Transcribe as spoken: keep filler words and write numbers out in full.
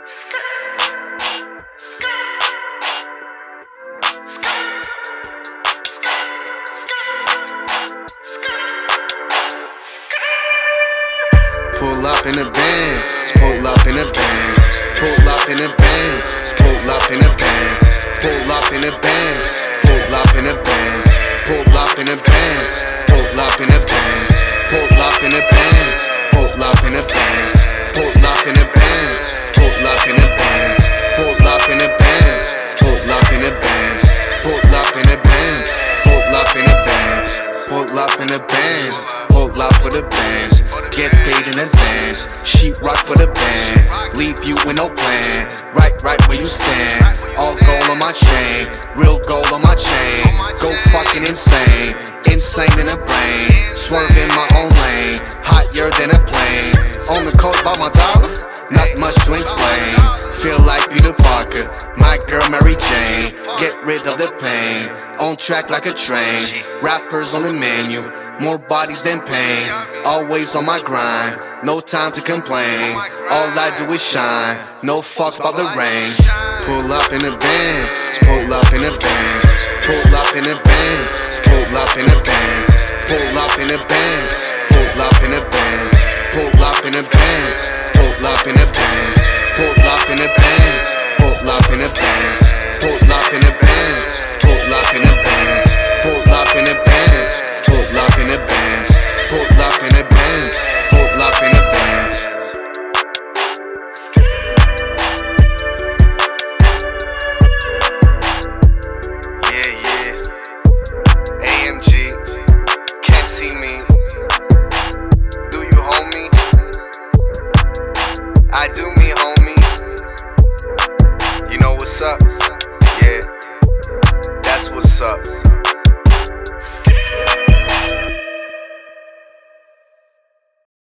Pull up in the Benz, pull up in the Benz, pull up in the Benz, pull up in the Benz, pull up in the Benz, pull up in the Benz, pull up in the Benz, pull up in the Benz, pull up in the Benz, pull up in the Benz, pull up in the Benz, pull up in the Benz, pull up in the Benz, pull up in the Benz, pull up in the Benz, pull up in the Benz, pull up in the Benz, pull up for the Benz. Get paid in advance, sheetrock for the band. Leave you with no plan, right, right where you stand. All gold on my chain, real gold on my chain. Go fucking insane, insane in the brain. Swerve in my own lane, higher than a plane. On the coast by my dollar, not much to explain. Feel like Peter Parker, my girl Mary Jane. Get rid of the pain, on track like a train. Rappers on the menu, more bodies than pain. Always on my grind, no time to complain. All I do is shine, no fucks about the rain. Pull up in the Benz, pull up in the Benz, pull up in the Benz, pull up in the Benz, pull up in the Benz, pull up in the Benz, pull up in the Benz, pull up in